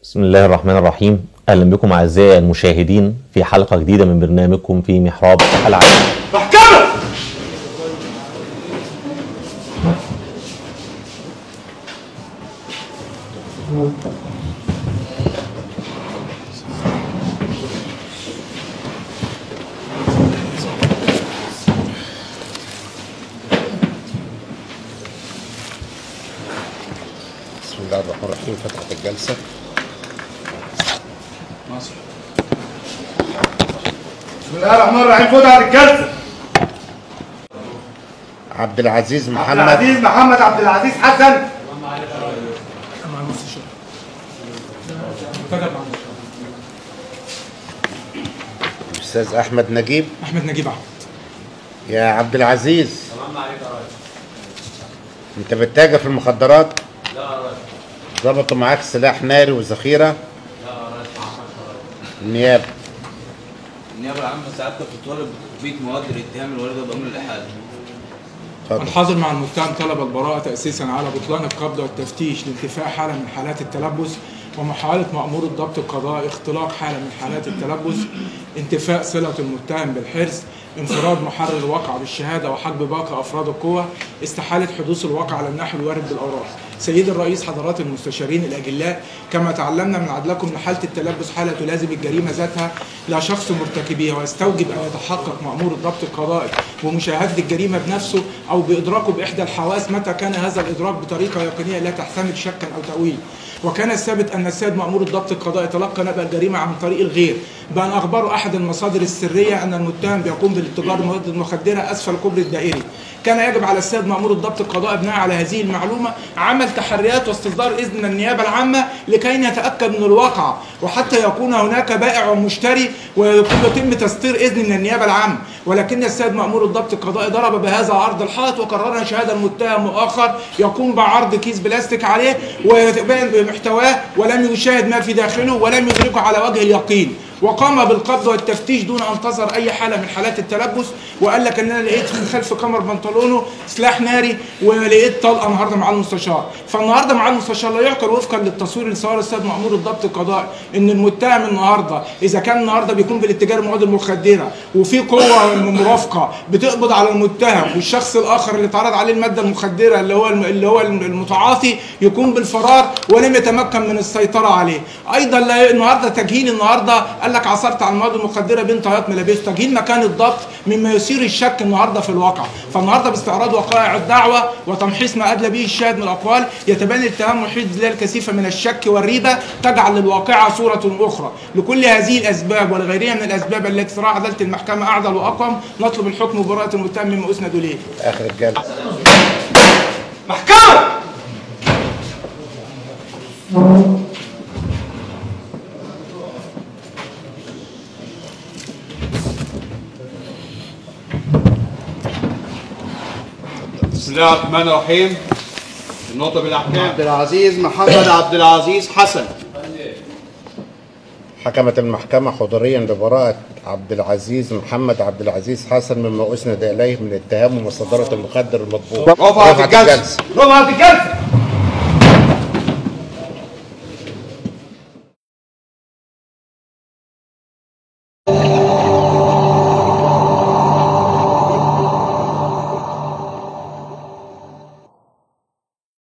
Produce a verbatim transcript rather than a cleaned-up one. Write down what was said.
بسم الله الرحمن الرحيم. اهلا بكم اعزائي المشاهدين في حلقه جديده من برنامجكم في محراب العدل. محكمه بسم الله الرحمن الرحيم. فتحت الجلسة. مصر. بسم الله الرحمن الرحيم. فتحت الجلسة. عبد العزيز محمد عبد العزيز محمد عبد العزيز حسن. الأستاذ أحمد نجيب. احمد نجيب احمد. يا عبد العزيز، أنت بتتاجر في المخدرات؟ لا يا ريس. ظبطوا معاك سلاح ناري وذخيرة؟ لا يا ريس، ما عملش يا ريس. النيابة. النيابه العامه ساعتها بتطالب بيت مواد الاتهام الوارده بامر الاحاله. اتفضل. الحاضر مع المتهم طلب البراءة تأسيسا على بطلان القبض والتفتيش لانتفاء حالة من حالات التلبس، ومحاولة مأمور الضبط القضائي اختلاق حالة من حالات التلبس، انتفاء صلة المتهم بالحرز، انفراد محرر الواقع بالشهادة وحجب باقي أفراد القوة، استحالة حدوث الواقع على النحو الوارد بالأوراق. سيد الرئيس، حضرات المستشارين الأجلاء، كما تعلمنا من عدلكم أن حالة التلبس حالة تلازم الجريمة ذاتها لا شخص مرتكبها، ويستوجب أن يتحقق مأمور الضبط القضائي بمشاهدة الجريمة بنفسه أو بإدراكه بإحدى الحواس متى كان هذا الإدراك بطريقة يقينية لا تحتمل شكا أو تأويل. وكان الثابت أن السيد مأمور الضبط القضائي تلقى نبأ الجريمة عن طريق الغير بأن أخبره أحد المصادر السرية أن المتهم بيقوم بالاتجار المواد المخدرة أسفل الكوبري الدائري. كان يجب على السيد مأمور الضبط القضائي بناء على هذه المعلومة عمل تحريات واستصدار إذن النيابة العامة لكي يتأكد من الواقع، وحتى يكون هناك بائع ومشتري ويتم تسطير إذن من النيابة العامة. ولكن السيد مأمور الضبط القضائي ضرب بهذا عرض الحائط، وقررنا شهادة المتهم آخر يقوم بعرض كيس بلاستيك عليه ويبين بمحتواه ولم يشاهد ما في داخله ولم يدركه على وجه اليقين، وقام بالقبض والتفتيش دون ان تظهر اي حاله من حالات التلبس. وقال لك ان انا لقيت من خلف كمر بنطلونه سلاح ناري ولقيت طلقه النهارده مع المستشار. فالنهارده مع المستشار لا يعقل وفقا للتصوير اللي صور السيد مأمور الضبط القضائي ان المتهم النهارده اذا كان النهارده بيكون بالاتجار المواد المخدره وفي قوه مرافقه بتقبض على المتهم، والشخص الاخر اللي اتعرض عليه الماده المخدره اللي هو اللي هو المتعاطي يكون بالفرار ولم يتمكن من السيطره عليه. ايضا لا النهارده تجهيل النهارده قال لك عثرت على المواد المخدره بين طيات ملابسه، تجهيل مكان الضبط مما يثير الشك النهارده في الواقع. فالنهارده باستعراض وقائع الدعوه وتمحيص ما ادلى به الشاهد من الاقوال يتبين الاتهام محيط ظلال الكثيفه من الشك والريبه تجعل للواقعه صوره اخرى. لكل هذه الاسباب ولغيرها من الاسباب التي تراعى عداله المحكمه اعدل واقوم، نطلب الحكم ببراءه المتهم مما اسند اليه. آخر الجلسة. محكمه بسم الله الرحمن الرحيم. النقطة بالأحكام. عبد العزيز محمد عبد العزيز حسن. حكمت المحكمة حضوريا ببراءة عبد العزيز محمد عبد العزيز حسن مما أسند إليه من الاتهام ومصادرة المخدر المطبوع. رفعت الجلسة. رفعت الجلسه.